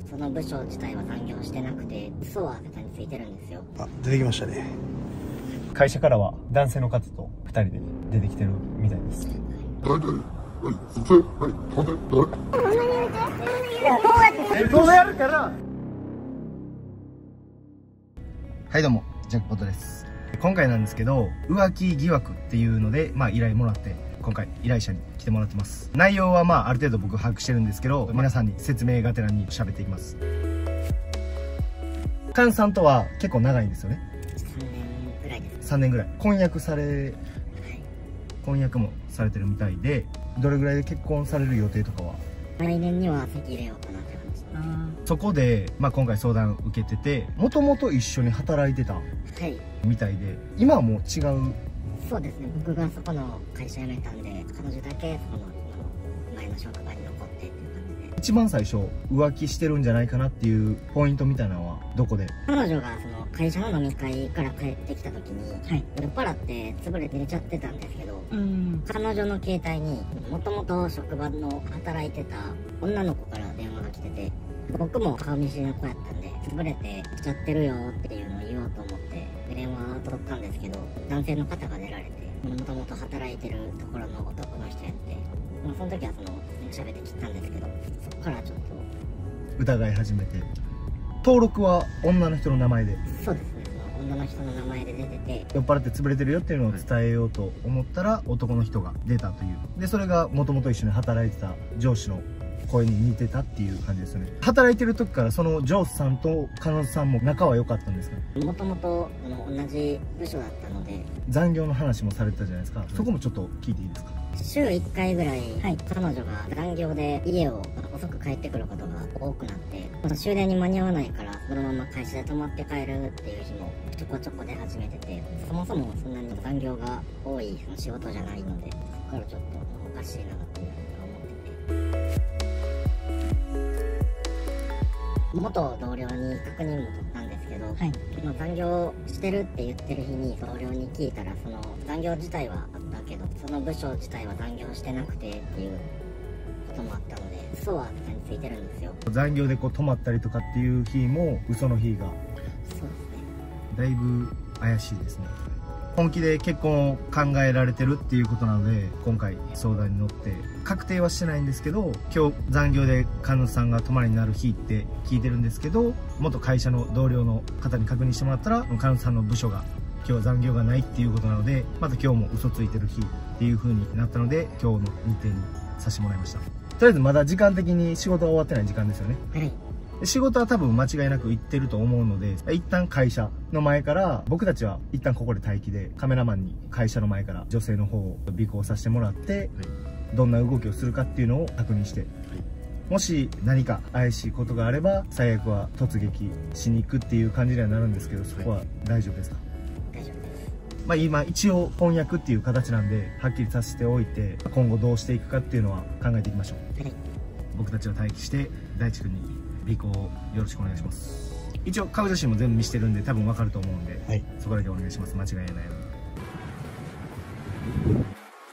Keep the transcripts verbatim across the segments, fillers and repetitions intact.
その部署自体は残業してなくて、嘘は方についてるんですよ。 あ、出てきましたね。 会社からは男性の方とふたりで出てきてるみたいです。はい、どうもジャックポットです。今回なんですけど、浮気疑惑っていうので、まあ依頼もらって今回依頼者に来てもらってます。内容はまあある程度僕把握してるんですけど、皆さんに説明がてらに喋っていきます。菅さんとは結構長いんですよね。 さんねんぐらいです。 さんねんぐらい婚約され、はい、婚約もされてるみたいで、どれぐらいで結婚される予定とかは？ 来年には籍入れようかなって感じですね。 そこで、まあ、今回相談受けてて、もともと一緒に働いてたみたいで、今はもう違う。 そうですね、僕がそこの会社辞めたんで、彼女だけその前の職場に残ってっていう感じで。 一番最初浮気してるんじゃないかなっていうポイントみたいなのはどこで？ 彼女がその会社の飲み会から帰ってきた時に、はい、酔っ払って潰れて寝ちゃってたんですけど、うん、彼女の携帯にもともと職場の働いてた女の子から電話が来てて、僕も顔見知りの子やったんで、潰れてきちゃってるよっていうのを言おうと思って電話を取ったんですけど、男性の方が出られて、もともと働いてるところの男の人やって、まあ、その時はその喋って切ったんですけど、そこからちょっと疑い始めて。登録は女の人の名前で？ そうですね、その女の人の名前で出てて、 酔っ払って潰れてるよっていうのを伝えようと思ったら男の人が出たという。でそれがもともと一緒に働いてた上司の声に似てたっていう感じですよね。働いてる時からその上司さんと彼女さんも仲は良かったんですか？ もともと同じ部署だったので。 残業の話もされてたじゃないですか、そこもちょっと聞いていいですか？ 週いっかいぐらい、はい、彼女が残業で家を遅く帰ってくることが多くなって、終電に間に合わないからそのまま会社で泊まって帰るっていう日もちょこちょこ出始めてて、そもそもそんなに残業が多い仕事じゃないので、そこからちょっとおかしいなっていうふうに思ってて。元同僚に確認も取ったんですけど、はい、残業してるって言ってる日に同僚に聞いたら、その残業自体はあったけどその部署自体は残業してなくてっていうこともあったので、嘘は方についてるんですよ。 残業でこう泊まったりとかっていう日も嘘の日が。 そうですね、 だいぶ怪しいですね。本気で結婚を考えられてるっていうことなので、今回相談に乗って確定はしてないんですけど、今日残業で彼女さんが泊まりになる日って聞いてるんですけど、元会社の同僚の方に確認してもらったら、彼女さんの部署が今日は残業がないっていうことなので、また今日も嘘ついてる日っていう風になったので、今日の日程にさせてもらいました。とりあえずまだ時間的に仕事は終わってない時間ですよね。はい。仕事は多分間違いなく行ってると思うので、一旦会社の前から、僕たちは一旦ここで待機で、カメラマンに会社の前から女性の方を尾行させてもらって、どんな動きをするかっていうのを確認して、もし何か怪しいことがあれば最悪は突撃しに行くっていう感じにはなるんですけど、そこは大丈夫ですか？ 大丈夫です。 まあ今一応翻訳っていう形なんで、はっきりさせておいて、今後どうしていくかっていうのは考えていきましょう。はい、僕たちは待機して大地君に尾行をよろしくお願いします。一応顔写真も全部見してるんで多分わかると思うんで、はい、そこだけお願いします。間違いないように。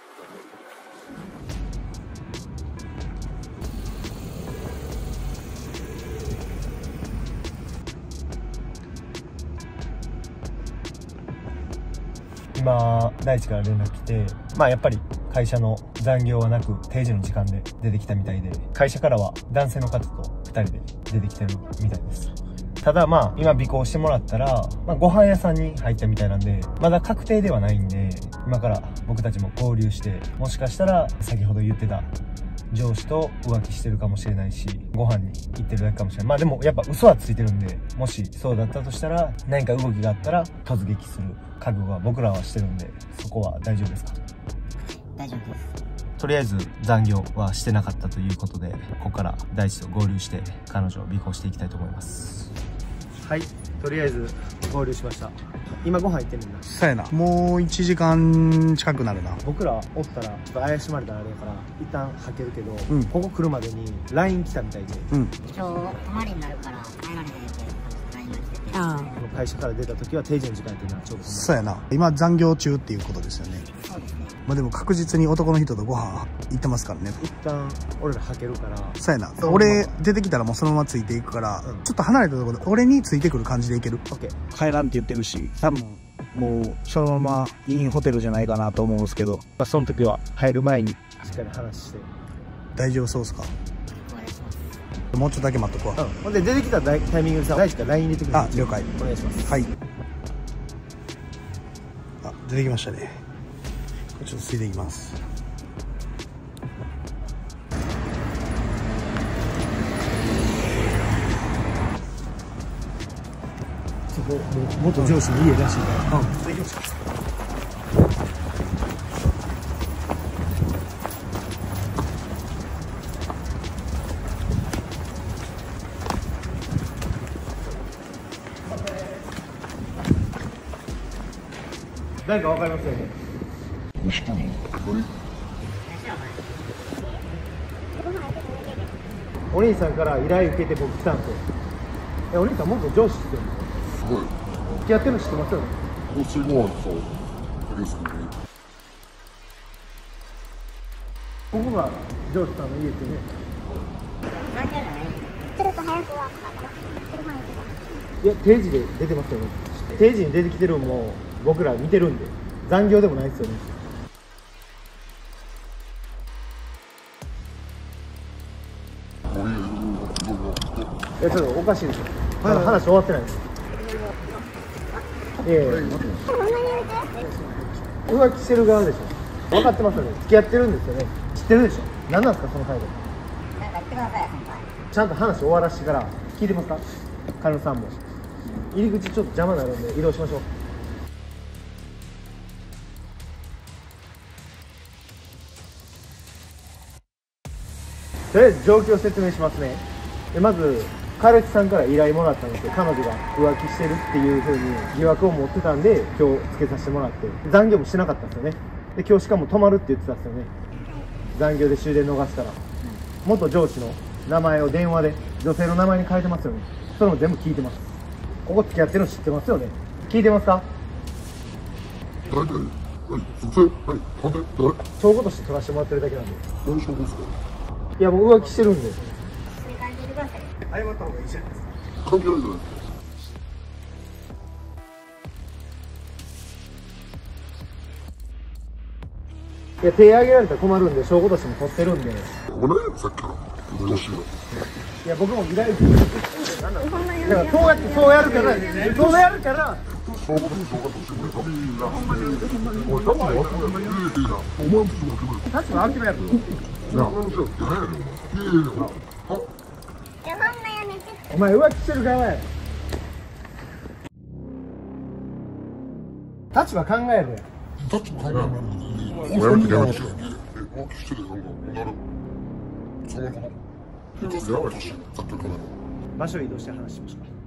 今大地から連絡来て、まあやっぱり会社の残業はなく定時の時間で出てきたみたいで、会社からは男性の方とふたりで出てきてるみたいです。ただまあ今尾行してもらったら、まあ、ご飯屋さんに入ったみたいなんで、まだ確定ではないんで、今から僕たちも合流して、もしかしたら先ほど言ってた上司と浮気してるかもしれないし、ご飯に行ってるだけかもしれない。まあでもやっぱ嘘はついてるんで、もしそうだったとしたら、何か動きがあったら突撃する覚悟は僕らはしてるんで、そこは大丈夫ですか？ 大丈夫です。 とりあえず残業はしてなかったということで、ここから大地と合流して彼女を尾行していきたいと思います。はい、とりあえず合流しました。今ご飯行ってるんだ。 そうやな、もういちじかん近くなるな。 僕らおったらちょっと怪しまれたらあれやから一旦はけるけど、 うん、 ここ来るまでに ライン 来たみたいで、 うん、 今日泊まりになるから帰られへんっていう感じで ライン が来てて、あ会社から出た時は定時の時間っていうのはちょうどそうやな、今残業中っていうことですよね。 そうですね。 まあでも確実に男の人とご飯行ってますからね。 一旦俺らはけるから。 そうやな。俺出てきたらもうそのままついていくから、うん、ちょっと離れたところで俺についてくる感じでいける。 オッケー。 帰らんって言ってるし、多分もうそのままインホテルじゃないかなと思うんですけど、まあ、その時は入る前にしっかり話して。 大丈夫そうですか？もうちょっとだけ待っとくわ。 うん。ほんで出てきたタイミングでさ、大地から ライン 入れてくれ。 あ、了解。 お願いします。 はい。あ、出てきましたね。ちょっとついていきます。 そこ元上司の家らしいから。うん。行きましょう。誰かわかりますよね。お兄さんから依頼受けて僕来たんですよ。え、お兄さん元上司ってすごい。 付き合ってるの知ってますよね。 すごいそうですね。 ここが上司さんの家ってね。 ちょっと早くは。 いや、定時で出てますよね。定時に出てきてるのも僕ら見てるんで、残業でもないですよね。いや、ちょっとおかしいですよ。まだ話終わってないです。ええ。浮気してる側でしょ。分かってますよね。付き合ってるんですよね。知ってるでしょ。何なんですかその態度。 なんか言ってください、先輩。 ちゃんと話終わらしてから聞いてますか、カヌさんも。入り口ちょっと邪魔になるんで移動しましょう。とりあえず状況を説明しますね。でまず彼氏さんから依頼もらったんですよ。彼女が浮気してるっていう風に疑惑を持ってたんで今日つけさせてもらって、残業もしなかったんですよね。で今日しかも泊まるって言ってたんですよね。残業で終電逃したら元上司の名前を電話で女性の名前に変えてますよね。それも全部聞いてます。ここ付き合ってるの知ってますよね。聞いてますか？ 大体、はい、女性、はい、なんで、誰？ 証拠として取らせてもらってるだけなんで。 何証拠ですか？ いやもう浮気してるんで。 そういう感じでください。 謝った方がいいじゃないですか。 関係ないじゃないですか。 いや手挙げられたら困るんで証拠としても取ってるんで。 ごめん、さっきからおかしいな。 いや僕も依頼受けてだからそうやってそうやるからそうやるから証拠に証拠としてくれた。おい、多分忘れない。いいな。お前もすぐ諦める。 確かに諦めやる。 なあ、話はってないやろ。いやいやいや、あ、 そんなやめて。 お前浮気してる側や。立場考えるやん。 立場考えるのに、お前やめてやめて。え、浮気しててなんか、なる。そのこと。やばいし、さっきから。 場所移動して話しましょう。